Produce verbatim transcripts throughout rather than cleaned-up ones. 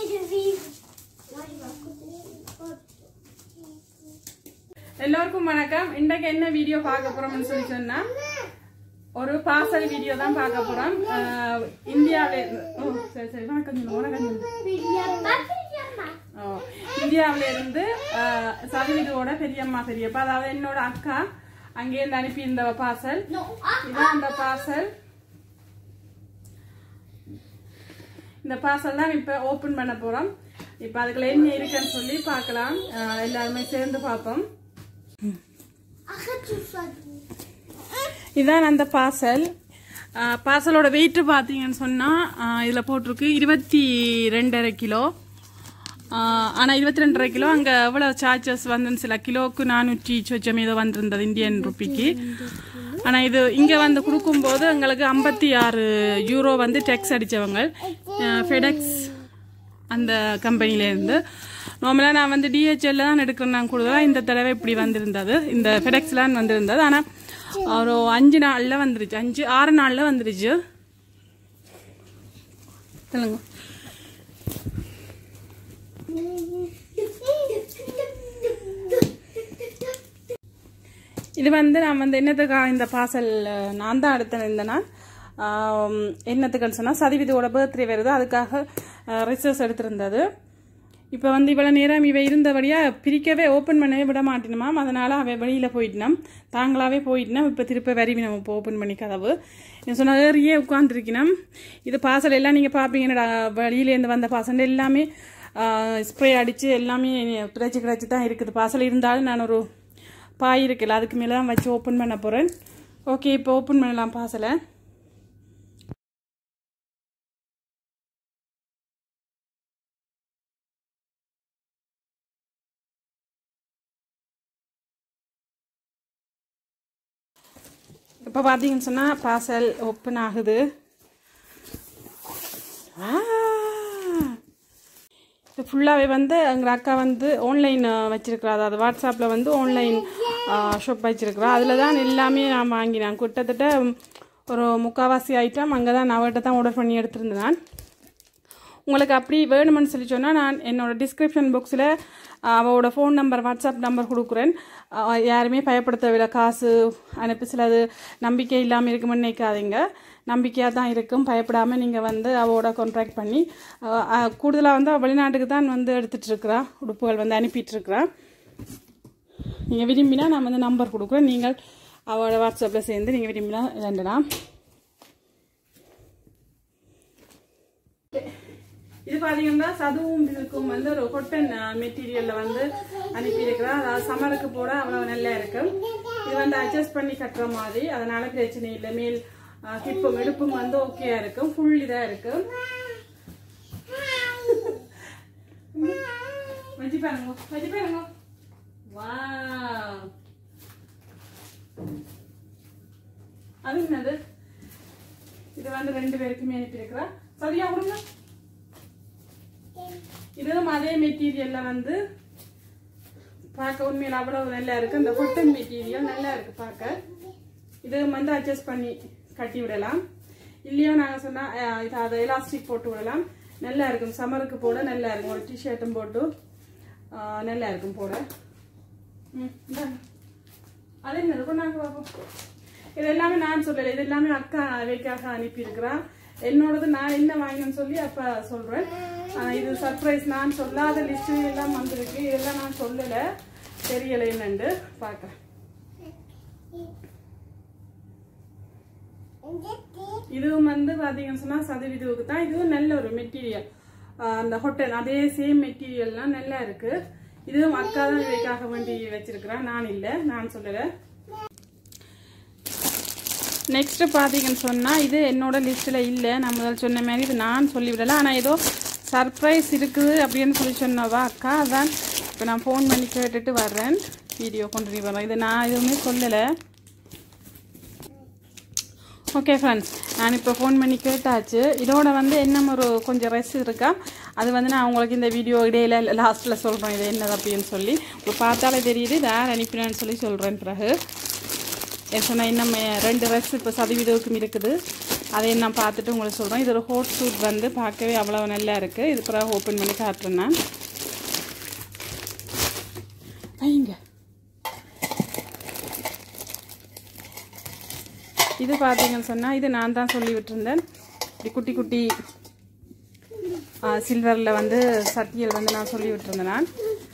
எல்லாருக்கும் வணக்கம். இன்னைக்கு என்ன வீடியோ பார்க்க போறோம்னு சொல்லி சொன்னா ஒரு பார்சல் வீடியோ தான் பார்க்க போறோம். இந்தியாவில சரி சரி வணக்கம் வணக்கம் இந்தியாவில இருந்து சதுவிதோட பெரியம்மா பெரியப்பா, அதாவது என்னோட அக்கா அங்கேருந்து அனுப்பி இருந்த பார்சல். இதான் அந்த பார்சல். இந்த பார்சல் தான் இப்ப ஓபன் பண்ண போறோம். இப்ப அதுக்குள்ள என்ன இருக்குன்னு சொல்லி பார்க்கலாம். எல்லாருமே சேர்ந்து பார்ப்போம். இதான் அந்த பார்சல். பார்சலோட வெயிட் பாத்தீங்கன்னு சொன்னா இதுல போட்டிருக்கு இருபத்தி ரெண்டரை கிலோ. ஆனா இருபத்தி ரெண்டரை கிலோ அங்க எவ்வளவு சார்ஜஸ் வந்து சில கிலோக்கு நானூற்றி சொச்சம் ஏதோ வந்திருந்தது இந்தியன் ருப்பிக்கு. ஆனா இது இங்க வந்து கொடுக்கும் போது எங்களுக்கு ஐம்பத்தி ஆறு யூரோ வந்து டெக்ஸ் அடிச்சவங்க ஃபெடெக்ஸ் அந்த கம்பெனில இருந்து. நார்மலா நான் வந்து டிஹெச்எல்ல தான் எடுக்கிறேன். நான் கூடுதலாக இந்த தடவை இப்படி வந்திருந்தது, இந்த ஃபெடெக்ஸ்லாம் வந்திருந்தது. ஆனா ஒரு அஞ்சு நாள்ல வந்துருச்சு, அஞ்சு ஆறு நாள்ல வந்துருச்சு. சொல்லுங்க. இது வந்து நான் வந்து என்னத்துக்காக இந்த பார்சல் நான் தான் எடுத்தேன். இந்த நாள் என்னத்துக்குன்னு சொன்னா சதிவிதோட பர்த்டே வருது, அதுக்காக ரிசர்ச் எடுத்திருந்தது. இப்போ வந்து இவ்வளோ நேரம் இவ இருந்தபடியா பிரிக்கவே ஓப்பன் பண்ணவே விட மாட்டினோமாம். அதனால அவ வெளியில போயிட்டோம், தாங்களாவே போயிட்டோம். இப்போ திருப்ப வரிவி நம்ம இப்போ ஓப்பன் பண்ணி கதவு சொன்ன ஏறியே உட்காந்துருக்கணும். இது பார்சல் எல்லாம் நீங்க பாப்பீங்கன்னா வெளியிலேருந்து வந்த பார்சல் எல்லாமே ஸ்ப்ரே அடிச்சு எல்லாமே கிடைச்சி கிடைச்சி தான் இருக்குது. பார்சல் இருந்தாலும் நான் ஒரு பாய் இருக்குல்ல அதுக்கு மேலே தான் வச்சு ஓப்பன் பண்ண போறேன். ஓகே, இப்போ ஓப்பன் பண்ணலாம் பார்சலை. இப்போ பார்த்தீங்கன்னு சொன்னால் பார்சல் ஓப்பன் ஆகுது. இப்போ ஃபுல்லாகவே வந்து எங்கள் அக்கா வந்து ஆன்லைன் வச்சிருக்கிறா, அதாவது வாட்ஸ்அப்பில் வந்து ஆன்லைன் ஷாப் வச்சிருக்கிறா. அதில் தான் எல்லாமே நான் வாங்கினேன். கிட்டத்தட்ட ஒரு முக்கால்வாசி ஐட்டம் அங்கே தான் நான் அவர்கிட்ட தான் ஆர்டர் பண்ணி எடுத்திருந்தேன். நான் உங்களுக்கு அப்படி வேணுமென்னு சொல்லி சொன்னால் நான் என்னோட டிஸ்கிரிப்ஷன் பாக்ஸில் அவளோட ஃபோன் நம்பர் வாட்ஸ்அப் நம்பர் கொடுக்குறேன். யாருமே பயப்படுத்தவில்லை, காசு அனுப்பி சிலது நம்பிக்கை இல்லாமல் இருக்குமென்னு நினைக்காதீங்க. நம்பிக்கையாக தான் இருக்கும், பயப்படாமல் நீங்கள் வந்து அவளோட கான்டாக்ட் பண்ணி கூடுதலாக வந்து வெளிநாட்டுக்கு தான் வந்து எடுத்துகிட்ருக்குறா, உடுப்புகள் வந்து அனுப்பிட்டுருக்குறா. நீங்கள் விரும்பினா நான் வந்து நம்பர் கொடுக்குறேன், நீங்கள் அவளோட வாட்ஸ்அப்பில் சேர்ந்து நீங்கள் விரும்பினா வேண்டலாம். இது பாத்தீங்கன்னா சதுவும் இதுக்கும் வந்து ஒரு கொட்டன் மெட்டீரியல்ல வந்து அனுப்பியிருக்கிறா. அதாவது சமருக்கு போட அவ்வளவு நல்லா இருக்கும். இது வந்து அட்ஜஸ்ட் பண்ணி கட்டுற மாதிரி, அதனால பிரச்சனை இல்லை. மேல் ஹிப்பும் எடுப்பும் வந்து ஓகேயா இருக்கும், ஃபுல் இதா இருக்கும். வச்சு பாருங்க வச்சு பாருங்க. வாவ், அது என்னது? இது வந்து ரெண்டு பேருக்குமே அனுப்பியிருக்கிறா. சரியா கொடுங்க. இதுவும் அதே மெட்டீரியல்ல வந்து பார்க்க உண்மையில அவ்வளவு நல்லா இருக்கு. இந்த கொட்டன் மெட்டீரியல் நல்லா இருக்கு பார்க்க. இது வந்து அட்ஜஸ்ட் பண்ணி கட்டி விடலாம். இல்லையோ நாங்க சொன்னா இதை எலாஸ்டிக் போட்டு விடலாம். நல்லா இருக்கும், சம்மருக்கு போட நல்லா இருக்கும். ஒரு டிஷர்ட்டும் போட்டு நல்லா இருக்கும் போட. அது என்ன இருக்கும் நாங்க பார்ப்போம். இது எல்லாமே நான் சொல்லலை, இது எல்லாமே அக்கா வைக்காக அனுப்பி இருக்கிறான். என்னோடது நான் என்ன வாங்கினேன்னு சொல்லி அப்ப சொல்றேன். இது சர்ப்ரைஸ், நான் சொல்லாத லிஸ்ட் எல்லாம் வந்திருக்கு. இதெல்லாம் நான் சொல்லல, தெரியல என்னண்டு பாக்கிறேன். இதுவும் வந்து பாத்தீங்கன்னு சொன்னா சதவீதத்துக்கு தான். இதுவும் நல்ல ஒரு மெட்டீரியல், அந்த ஹோட்டல் அதே சேம் மெட்டீரியல்லாம் நல்லா இருக்கு. இதுவும் அக்கா தான் இவைக்காக வேண்டி வச்சிருக்கிறேன், நான் இல்ல, நான் சொல்லல. நெக்ஸ்ட் பாத்தீங்கன்னு சொன்னா இது என்னோட லிஸ்ட்ல இல்ல, நான் முதல் சொன்ன மாதிரி இது நான் சொல்லிவிடல. ஆனா ஏதோ சர்ப்ரைஸ் இருக்குது அப்படின்னு சொல்லி சொன்னவா அக்கா. அதான் இப்போ நான் ஃபோன் பண்ணி கேட்டுட்டு வர்றேன், வீடியோ கொண்டு வரேன். இது நான் எதுவுமே சொல்லலை. ஓகே ஃப்ரெண்ட்ஸ், நான் இப்போ ஃபோன் பண்ணி கேட்டாச்சு. இதோட வந்து என்ன ஒரு கொஞ்சம் ரெஸ் இருக்கா, அது வந்து நான் உங்களுக்கு இந்த வீடியோ இடையில லாஸ்ட்டில் சொல்கிறேன் இது என்னது அப்படின்னு சொல்லி. இப்போ பார்த்தாலே தெரியுது வேறு அனுப்பினான்னு சொல்லி சொல்கிறேன். பிறகு சொன்னால் இன்னும் ரெண்டு ரெஸ் இப்போ சதவீதத்துக்கும் இருக்குது. அதையும் நான் பார்த்துட்டு உங்களுக்கு சொல்கிறேன். இது ஒரு ஹோட் சூட் வந்து பார்க்கவே அவ்வளோ நல்லா இருக்குது. இது பிறகு ஓப்பன் பண்ணி காட்டுறேன் நான். வைங்க. இது பார்த்தீங்கன்னு சொன்னால் இது நான் தான் சொல்லி விட்டுருந்தேன். இப்படி குட்டி குட்டி சில்வரில் வந்து சட்டியல் வந்து நான் சொல்லி விட்டுருந்தேன் நான்.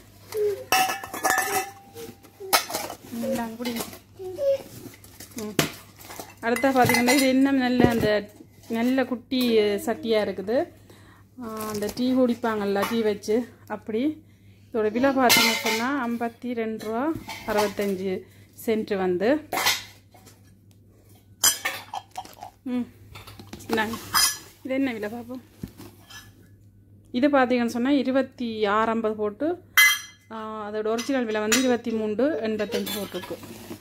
குடி. ம் அடுத்தா பார்த்தீங்கன்னா இது இன்னும் நல்ல அந்த நல்ல குட்டி சட்டியாக இருக்குது. அந்த டீ குடிப்பாங்கள்ல டீ வச்சு அப்படி. இதோட விலை பார்த்தீங்கன்னு சொன்னால் ஐம்பத்தி ரெண்டு ரூபா அறுபத்தஞ்சி சென்ட் வந்து. ம் நாங்கள் இது என்ன விலை பார்ப்போம். இது பார்த்தீங்கன்னு சொன்னால் இருபத்தி ஆறு ஐம்பது போட்டு அதோட ஒரிஜினல் விலை வந்து இருபத்தி மூன்று எண்பத்தஞ்சு போட்டிருக்கு.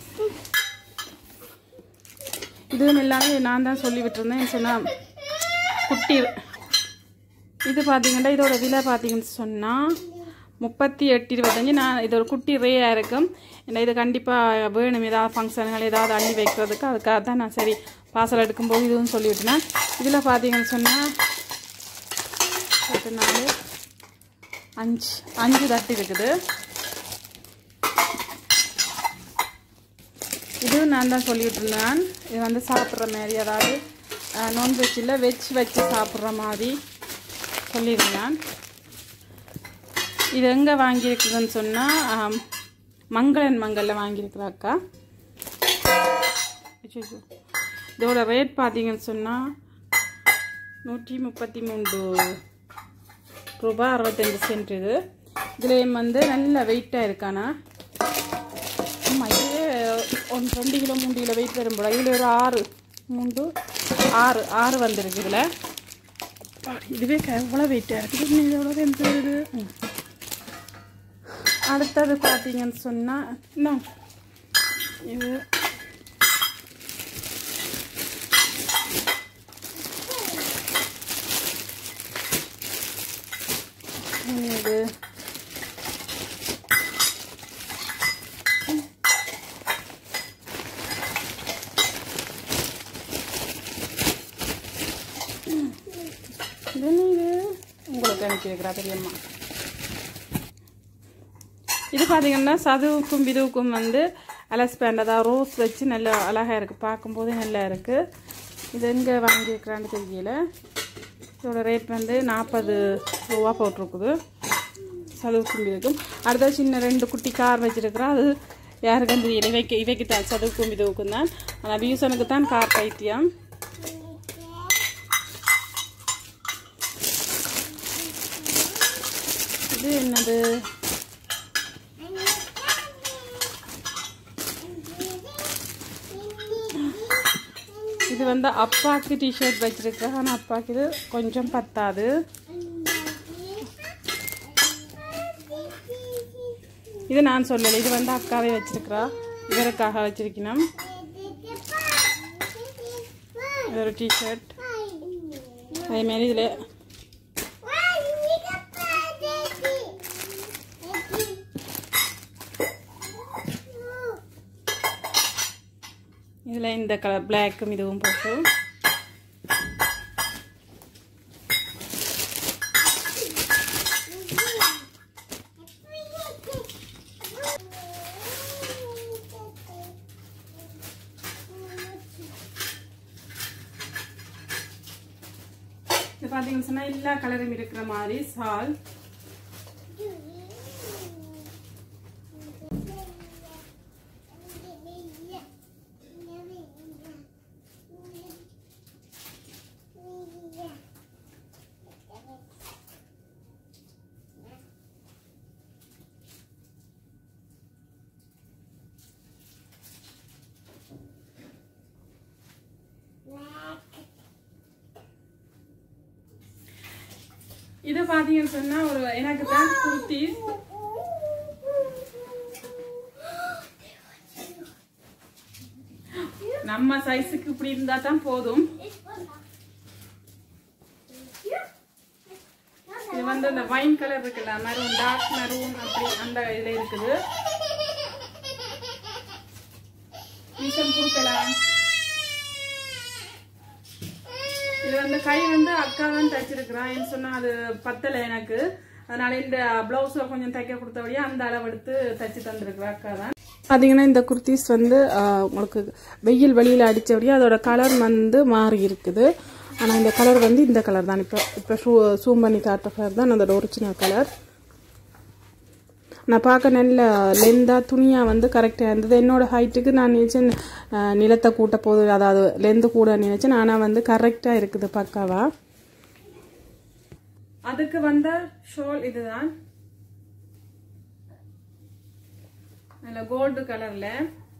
இதுவும் எல்லாமே நான் தான் சொல்லி விட்டுருந்தேன் சொன்னால் குட்டி. இது பார்த்தீங்கன்னா இதோட விலை பார்த்தீங்கன்னு சொன்னால் முப்பத்தி எட்டு இருபத்தஞ்சி. நான் இது ஒரு குட்டி ரேயாக இருக்கும். ஏன்னா இது கண்டிப்பாக வேணும் ஏதாவது ஃபங்க்ஷன்கள் ஏதாவது அள்ளி வைக்கிறதுக்கு. அதுக்காக தான் நான் சரி பார்சல் எடுக்கும்போது இதுவும் சொல்லிவிட்டேன். இதில் பார்த்தீங்கன்னு சொன்னால் எட்டு நாலு அஞ்சு அஞ்சு தட்டு இருக்குது. இதுவும் நான் தான் சொல்லிவிட்டு இருந்தேன். இது வந்து சாப்பிட்ற மாதிரி அதாவது நான்வெஜ் இல்லை வெஜ் வச்சு சாப்பிட்ற மாதிரி சொல்லியிருந்தேன். இது எங்கே வாங்கியிருக்குதுன்னு சொன்னால் மங்களன் மங்கலில் வாங்கியிருக்குறா அக்கா. இதோட ரேட் பார்த்தீங்கன்னு சொன்னால் நூற்றி முப்பத்தி மூன்று ரூபா அறுபத்தஞ்சு சென்ட். இது இதுலேயும் வந்து நல்ல வெயிட்டாக இருக்கானா. ஆமாம் இதே ஒன்று ரெண்டு கிலோ மூன்று கிலோ வெயிட் வரும் போல. இதில் ஒரு ஆறு மூன்று ஆறு ஆறு வந்துருக்கு இதில். இதுவே எவ்வளோ வெயிட்டாக இருக்குது. இன்னும் எவ்வளோ வெயிட் வருது. அடுத்தது பார்த்தீங்கன்னு சொன்னால் இன்னும் இது இது உங்களுக்கு அனுப்பியிருக்கிறா பெரியம்மா. இது பார்த்தீங்கன்னா சதுவுக்கும் விதுவுக்கும் வந்து அலஸ் பேண்ட் அதாவது ரோஸ் வச்சு நல்லா அழகாக இருக்குது. பார்க்கும்போது நல்லா இருக்குது. இது எங்கே வாங்கியிருக்கிறான்னு தெரியல. இதோட ரேட் வந்து நாற்பது ரூபா போட்டிருக்குது சதுவுக்கும் விதுவுக்கும். அடுத்த சின்ன ரெண்டு குட்டி கார் வச்சுருக்குறா. அது யாருக்கும் தெரியல. இவைக்கு இவைக்கு தான் சதுவுக்கும் விதுவுக்கும் தான். ஆனால் வியூசனுக்கு தான் கார் பைத்தியம். இது என்னது இது வந்து அப்பாவுக்கு டிஷர்ட் வச்சிருக்கேன். ஆனால் அப்பாவுக்கு இது கொஞ்சம் பத்தாது. இது நான் சொல்லலை. இது வந்து அக்காவே வச்சிருக்கிறா. இவருக்காக வச்சிருக்கணும். இது ஒரு டிஷர்ட். அதேமாரி இதில் இதில் இந்த கலர் பிளாக்கும் இதுவும் போட்டு இது பார்த்தீங்கன்னு சொன்னால் எல்லா கலரும் இருக்கிற மாதிரி சால். இது பாத்தீங்கன்னு சொன்னா ஒரு எனக்கு தான் குர்த்தி. நம்ம சைஸுக்கு இப்படி இருந்தா தான் போதும். இது வந்து அந்த வைன் கலர் இருக்குல்ல, மெரூன் டார்க் மெரூன் அப்படி அந்த இதுல இருக்குது. பீசன் குடுக்கலாம். இது வந்து கை வந்து அக்கா தான் தைச்சிருக்கிறான். என்ன சொன்னா அது பத்தலை எனக்கு, அதனால இந்த பிளவுஸ்ல கொஞ்சம் தைக்க கொடுத்தபடியா அந்த அளவு எடுத்து தைச்சு தந்திருக்கிறா அக்கா தான். பாத்தீங்கன்னா இந்த குர்த்திஸ் வந்து உங்களுக்கு வெயில் வெளியில அடிச்சபடியா அதோட கலர் வந்து மாறி இருக்குது. ஆனா இந்த கலர் வந்து இந்த கலர் தான். இப்ப இப்ப சூம் பண்ணி காட்டுற கலர் தான் அதோட ஒரிஜினல் கலர். நான் பார்க்க நல்ல லென்த்தாக துணியாக வந்து கரெக்டாக இருந்தது. என்னோட ஹைட்டுக்கு நான் நினச்சேன் நிலத்தை கூட்ட போது, அதாவது லென்த்து கூட நினச்சேன். ஆனால் வந்து கரெக்டாக இருக்குது பக்காவா. அதுக்கு வந்த ஷோல் இதுதான், நல்ல கோல்டு கலர்ல.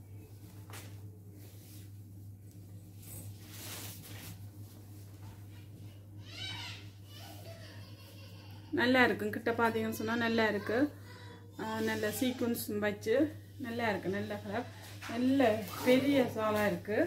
நல்லா இருக்கு, கிட்ட பார்த்தீங்கன்னு சொன்னால் நல்லா இருக்கு. நல்ல சீக்வன்ஸ் வச்சு நல்லா இருக்கு, நல்ல கலர், நல்ல பெரிய சாலா இருக்கு.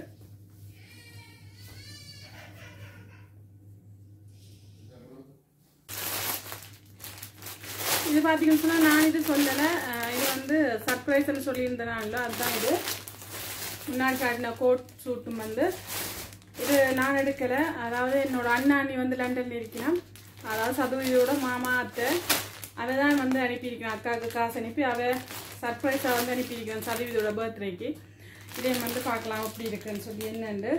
இது பார்த்தீங்கன்னு சொன்னால் நான் இது சொல்லலை, இது வந்து சர்ப்ரைஸ்ன்னு சொல்லியிருந்தேனால அதுதான். இது முன்னாடி காட்டின கோட் சூட்டும் வந்து இது நான் எடுக்கலை. அதாவது என்னோட அண்ணாணி வந்து லண்டன்ல இருக்கிறான், அதாவது சதுவியோட மாமா அத்தை, அவ தான் வந்து அனுப்பியிருக்கேன். அக்காவுக்கு காசு அனுப்பி அவ சர்ப்ரைஸாக வந்து அனுப்பியிருக்கேன் சதுவிதோட பர்த்டேக்கு. இதே வந்து பார்க்கலாம் அப்படி இருக்குன்னு சொல்லி என்னண்டு.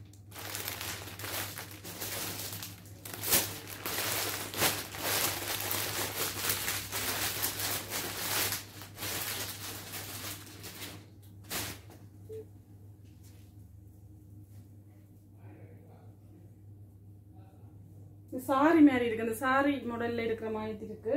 சாரி மாதிரி இருக்கு, அந்த சாரி மாடல்ல இருக்கிற மாதிரி இருக்கு.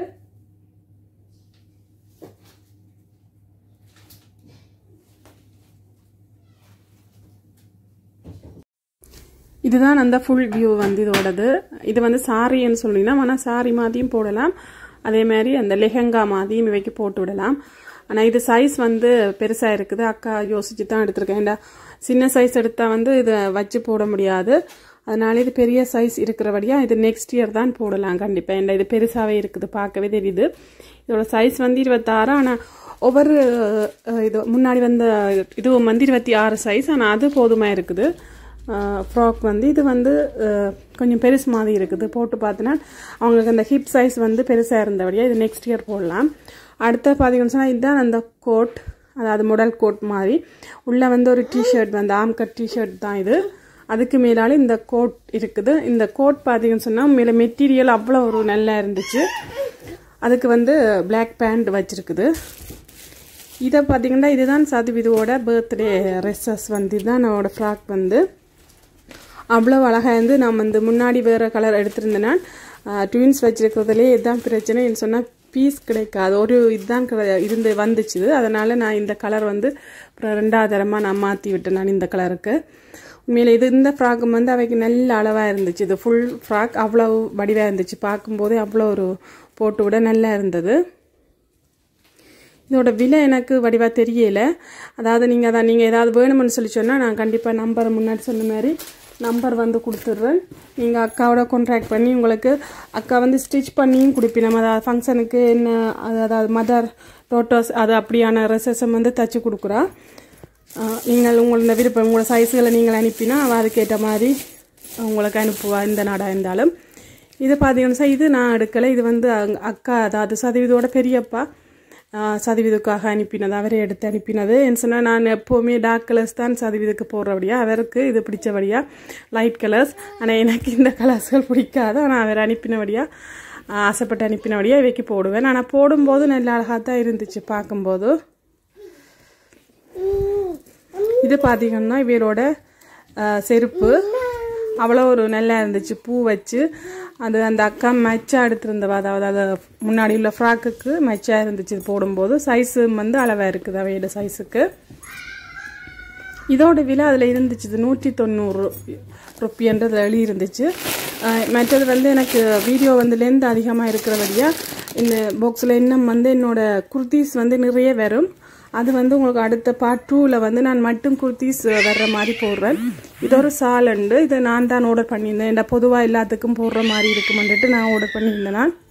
இதுதான் அந்த ஃபுல் வியூ வந்து இதோடது. இது வந்து சாரின்னு சொல்லினா ஆனால் சாரி மாதிரியும் போடலாம், அதே மாதிரி அந்த லெஹங்கா மாதிரியும் இவைக்கு போட்டு விடலாம். ஆனால் இது சைஸ் வந்து பெருசாக இருக்குது, அக்கா யோசிச்சு தான் எடுத்திருக்கேன். ஏண்டா சின்ன சைஸ் எடுத்தால் வந்து இதை வச்சு போட முடியாது, அதனால இது பெரிய சைஸ் இருக்கிறபடியா இது நெக்ஸ்ட் இயர் தான் போடலாம் கண்டிப்பாக. ஏண்டா இது பெருசாகவே இருக்குது, பார்க்கவே தெரியுது. இதோட சைஸ் வந்து இருபத்தாறு, ஆனால் ஒவ்வொரு இது முன்னாடி வந்த இதுவும் வந்து இருபத்தி ஆறு சைஸ், ஆனால் அது போதுமாக இருக்குது. ஃப்ராக் வந்து இது வந்து கொஞ்சம் பெருசு மாதிரி இருக்குது, போட்டு பார்த்தோன்னா அவங்களுக்கு அந்த ஹிப் சைஸ் வந்து பெருசாக இருந்தபடியா இது நெக்ஸ்ட் இயர் போடலாம். அடுத்த பார்த்தீங்கன்னு சொன்னால் இதுதான் அந்த கோட், அதாவது மாடல் கோட் மாதிரி. உள்ளே வந்து ஒரு டிஷர்ட் வந்து ஆம் கட் டிஷர்ட் தான் இது, அதுக்கு மேலால இந்த கோட் இருக்குது. இந்த கோட் பார்த்தீங்கன்னு சொன்னால் மேலே மெட்டீரியல் அவ்வளோ ஒரு நல்லா இருந்துச்சு. அதுக்கு வந்து பிளாக் பேண்ட் வச்சிருக்குது. இதை பார்த்தீங்கன்னா இதுதான் சதுவிதுவோட பர்த்டே ட்ரெஸ்ஸஸ் வந்து, இதுதான் என்னோட ஃப்ராக் வந்து அவ்வளோ அழகாக இருந்து. நான் வந்து முன்னாடி வேறு கலர் எடுத்திருந்தேன்னா ட்வின்ஸ் வச்சிருக்கிறதுலே இதுதான் பிரச்சனைன்னு சொன்னால் பீஸ் கிடைக்காது, ஒரு இதுதான் இருந்து வந்துச்சு. அதனால் நான் இந்த கலர் வந்து ரெண்டாவது தரமாக நான் மாற்றி விட்டேன் நான் இந்த கலருக்கு. உண்மையில் இது இந்த ஃப்ராக்கும் வந்து அவைக்கு நல்ல அளவாக இருந்துச்சு. இது ஃபுல் ஃப்ராக் அவ்வளோ வடிவாக இருந்துச்சு, பார்க்கும்போதே அவ்வளோ ஒரு போட்டு விட நல்லா இருந்தது. இதோட விலை எனக்கு வடிவாக தெரியலை, அதாவது நீங்கள் அதான் நீங்கள் ஏதாவது வேணும்னு சொல்லி சொன்னால் நான் கண்டிப்பாக நம்பரை முன்னாடி சொன்ன மாதிரி நம்பர் வந்து கொடுத்துட்றேன். நீங்கள் அக்காவோட கான்ட்ராக்ட் பண்ணி உங்களுக்கு அக்கா வந்து ஸ்டிச் பண்ணியும் கொடுப்பினோம். அதாவது ஃபங்க்ஷனுக்கு என்ன அதாவது மதர் டோட்டர்ஸ் அது அப்படியான ட்ரெஸ்ஸஸும் வந்து தைச்சி கொடுக்குறா. நீங்கள் உங்களோட விருப்பம் உங்களோட சைஸுகளை நீங்கள் அனுப்பினா அவள் அதுக்கேற்ற மாதிரி உங்களுக்கு அனுப்புவா இந்த நாடாக இருந்தாலும். இது பார்த்தீங்கன்னா இது நான் எடுக்கலை, இது வந்து அக்கா அதாவது சதவீதோட பெரியப்பா சதவீதுக்காக அனுப்பினது, அவரே எடுத்து அனுப்பினது. என்ன சொன்னால் நான் எப்போவுமே டார்க் கலர்ஸ் தான் சதவீதுக்கு போடுறபடியா, அவருக்கு இது பிடிச்சபடியா லைட் கலர்ஸ். ஆனால் எனக்கு இந்த கலர்ஸ்கள் பிடிக்காது, ஆனால் அவர் அனுப்பினபடியா ஆசைப்பட்டு அனுப்பினபடியா இவைக்கு போடுவேன். ஆனால் போடும்போது நல்ல அழகாக தான் இருந்துச்சு பார்க்கும்போது. இது பார்த்தீங்கன்னா இவரோட செருப்பு அவ்வளோ ஒரு நல்லா இருந்துச்சு, பூ வச்சு அது அந்த அக்கா மெச்சாக எடுத்துருந்தவா, அதாவது அது முன்னாடி உள்ள ஃப்ராக்குக்கு மெச்சாக இருந்துச்சு. இது போடும்போது சைஸு வந்து அளவாக இருக்குது அவையோட சைஸுக்கு. இதோட விலை அதில் இருந்துச்சு இது நூற்றி தொண்ணூறு ருப்பின்றதில் எழுதி இருந்துச்சு. மற்றது வந்து எனக்கு வீடியோ வந்து லென்த் அதிகமாக இருக்கிறபடியா இந்த பாக்ஸில் இன்னும் வந்து என்னோட குர்தீஸ் வந்து நிறைய வரும். அது வந்து உங்களுக்கு அடுத்த பார்ட் டூவில் வந்து நான் மட்டும் குர்தீஸ் வர்ற மாதிரி போடுறேன். இது ஒரு சாலண்டு, இதை நான் தான் ஆர்டர் பண்ணியிருந்தேன். ஏன்னா பொதுவாக எல்லாத்துக்கும் போடுற மாதிரி இருக்குமென்ட்டு நான் ஆர்டர் பண்ணியிருந்தேன்.